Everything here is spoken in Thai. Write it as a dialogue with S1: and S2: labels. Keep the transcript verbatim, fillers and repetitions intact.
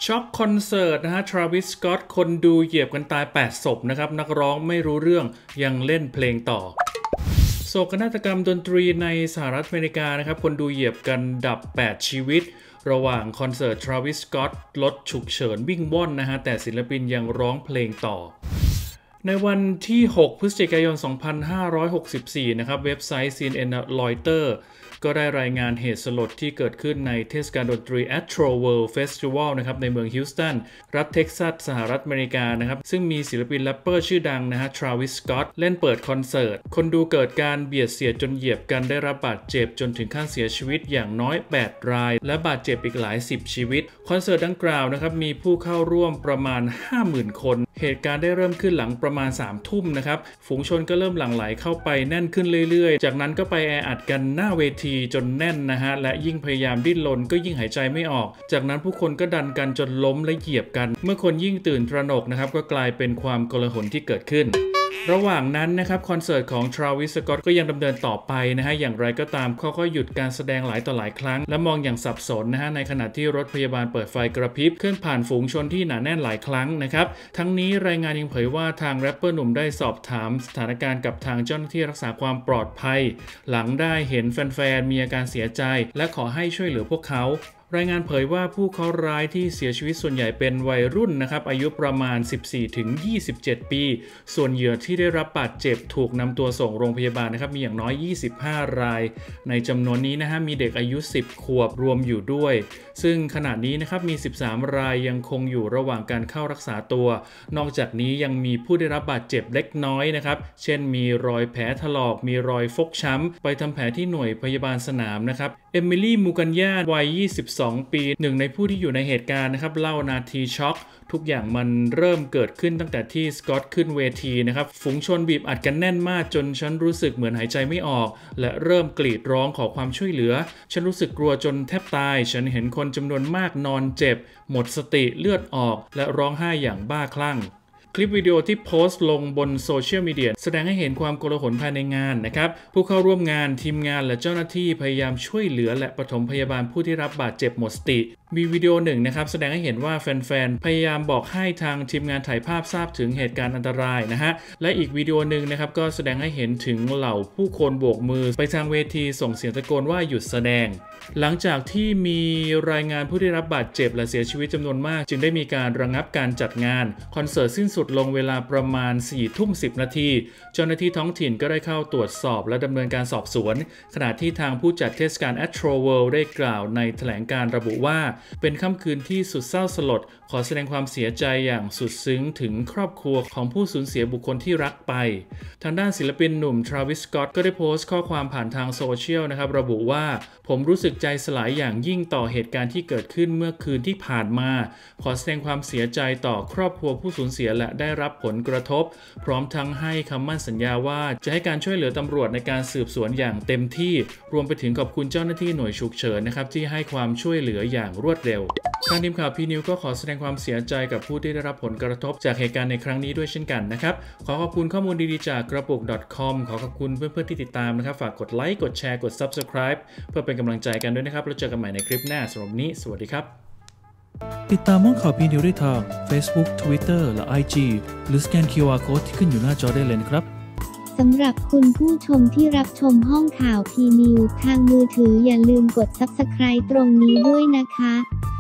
S1: ช็อกคอนเสิร์ตนะฮะทราวิส สก็อตคนดูเหยียบกันตายแปดศพนะครับนักร้องไม่รู้เรื่องยังเล่นเพลงต่อโศกนาฏกรรมดนตรีในสหรัฐอเมริกานะครับคนดูเหยียบกันดับแปดชีวิตระหว่างคอนเสิร์ตทราวิส สก็อตรถฉุกเฉินวิ่งว่อนนะฮะแต่ศิลปินยังร้องเพลงต่อในวันที่หกพฤศจิกายนสองพันห้าร้อยหกสิบสี่นะครับเว็บไซต์ ซี เอ็น เอ็น Reuters ก็ได้รายงานเหตุสลดที่เกิดขึ้นในเทศกาลดนตรี Astroworld Festival นะครับในเมืองฮิวสตันรัฐเท็กซัสสหรัฐอเมริกานะครับซึ่งมีศิลปินแรปเปอร์ชื่อดังนะฮะทราวิส สก็อตเล่นเปิดคอนเสิร์ตคนดูเกิดการเบียดเสียดจนเหยียบกันได้รับบาดเจ็บจนถึงขั้นเสียชีวิตอย่างน้อยแปดรายและบาดเจ็บอีกหลายสิบชีวิตคอนเสิร์ตดังกล่าวนะครับมีผู้เข้าร่วมประมาณ ห้าหมื่น คนเหตุการณ์ได้เริ่มขึ้นหลังประมาณสามทุ่มนะครับฝูงชนก็เริ่มหลั่งไหลเข้าไปแน่นขึ้นเรื่อยๆจากนั้นก็ไปแออัดกันหน้าเวทีจนแน่นนะฮะและยิ่งพยายามดิ้นรนก็ยิ่งหายใจไม่ออกจากนั้นผู้คนก็ดันกันจนล้มและเหยียบกันเมื่อคนยิ่งตื่นตระหนกนะครับก็กลายเป็นความโกลาหลที่เกิดขึ้นระหว่างนั้นนะครับคอนเสิร์ตของทราวิส สก็อตก็ยังดำเนินต่อไปนะฮะอย่างไรก็ตามเขาก็หยุดการแสดงหลายต่อหลายครั้งและมองอย่างสับสนนะฮะในขณะที่รถพยาบาลเปิดไฟกระพริบเคลื่อนผ่านฝูงชนที่หนาแน่นหลายครั้งนะครับทั้งนี้รายงานยังเผยว่าทางแรปเปอร์หนุ่มได้สอบถามสถานการณ์กับทางเจ้าหน้าที่รักษาความปลอดภัยหลังได้เห็นแฟนๆมีอาการเสียใจและขอให้ช่วยเหลือพวกเขารายงานเผยว่าผู้เคราะห์ร้ายที่เสียชีวิตส่วนใหญ่เป็นวัยรุ่นนะครับอายุประมาณ สิบสี่ถึงยี่สิบเจ็ด ปีส่วนเหยื่อที่ได้รับบาดเจ็บถูกนำตัวส่งโรงพยาบาลนะครับมีอย่างน้อยยี่สิบห้ารายในจำนวนนี้นะฮะมีเด็กอายุสิบขวบรวมอยู่ด้วยซึ่งขณะนี้นะครับมีสิบสามรายยังคงอยู่ระหว่างการเข้ารักษาตัวนอกจากนี้ยังมีผู้ได้รับบาดเจ็บเล็กน้อยนะครับเช่นมีรอยแผลถลอกมีรอยฟกช้ำไปทำแผลที่หน่วยพยาบาลสนามนะครับเอมิลี่มูกันยาวัยยี่สิบสองปีหนึ่งในผู้ที่อยู่ในเหตุการณ์นะครับเล่านาทีช็อกทุกอย่างมันเริ่มเกิดขึ้นตั้งแต่ที่สก็อตขึ้นเวทีนะครับฝูงชนบีบอัดกันแน่นมากจนฉันรู้สึกเหมือนหายใจไม่ออกและเริ่มกรีดร้องขอความช่วยเหลือฉันรู้สึกกลัวจนแทบตายฉันเห็นคนจำนวนมากนอนเจ็บหมดสติเลือดออกและร้องไห้อย่างบ้าคลั่งคลิปวิดีโอที่โพสต์ลงบนโซเชียลมีเดียแสดงให้เห็นความโกลาหลภายในงานนะครับผู้เข้าร่วมงานทีมงานและเจ้าหน้าที่พยายามช่วยเหลือและปฐมพยาบาลผู้ที่รับบาดเจ็บหมดสติมีวิดีโอหนึ่งนะครับแสดงให้เห็นว่าแฟนๆพยายามบอกให้ทางทีมงานถ่ายภาพทราบถึงเหตุการณ์อันตรายนะฮะและอีกวิดีโอหนึ่งนะครับก็แสดงให้เห็นถึงเหล่าผู้คนโบกมือไปทางเวทีส่งเสียงตะโกนว่าหยุดแสดงหลังจากที่มีรายงานผู้ได้รับบาดเจ็บและเสียชีวิตจำนวนมากจึงได้มีการระงับการจัดงานคอนเสิร์ตสิ้นสุดลงเวลาประมาณสี่ทุ่มสิบนาทีเจ้าหน้าที่ท้องถิ่นก็ได้เข้าตรวจสอบและดำเนินการสอบสวนขณะที่ทางผู้จัดเทศกาล Astroworld ได้กล่าวในแถลงการระบุว่าเป็นค่ำคืนที่สุดเศร้าสลดขอแสดงความเสียใจอย่างสุดซึ้งถึงครอบครัวของผู้สูญเสียบุคคลที่รักไปทางด้านศิลปินหนุ่มทราวิส สก็อตก็ได้โพสต์ข้อความผ่านทางโซเชียลนะครับระบุว่าผมรู้สึกใจสลายอย่างยิ่งต่อเหตุการณ์ที่เกิดขึ้นเมื่อคืนที่ผ่านมาขอแสดงความเสียใจต่อครอบครัวผู้สูญเสียและได้รับผลกระทบพร้อมทั้งให้คำมั่นสัญญาว่าจะให้การช่วยเหลือตำรวจในการสืบสวนอย่างเต็มที่รวมไปถึงขอบคุณเจ้าหน้าที่หน่วยฉุกเฉินนะครับที่ให้ความช่วยเหลืออย่างรวดเร็วทางทีมข่าวพีนิวก็ขอแสดงความเสียใจกับผู้ที่ได้รับผลกระทบจากเหตุการณ์ในครั้งนี้ด้วยเช่นกันนะครับขอขอบคุณข้อมูลดีๆจากกระปุก .com ขอขอบคุณเพื่อนๆที่ติดตามนะครับฝากกดไลค์กดแชร์กด Subscribe เพื่อเป็นกำลังใจกันด้วยนะครับแล้วเจอกันใหม่ในคลิปหน้าสำหรับวันนี้สวัสดีครับ
S2: ติดตามห้องข่าวพีนิวได้ทาง Facebook Twitter และ ไอ จี หรือสแกน คิว อาร์ Code ที่ขึ้นอยู่หน้าจอได้เลยนะครับ
S3: สำหรับคุณผู้ชมที่รับชมห้องข่าวพีนิวทางมือถืออย่าลืมกด ซับสไครบ์ ตรงนี้ด้วยนะคะ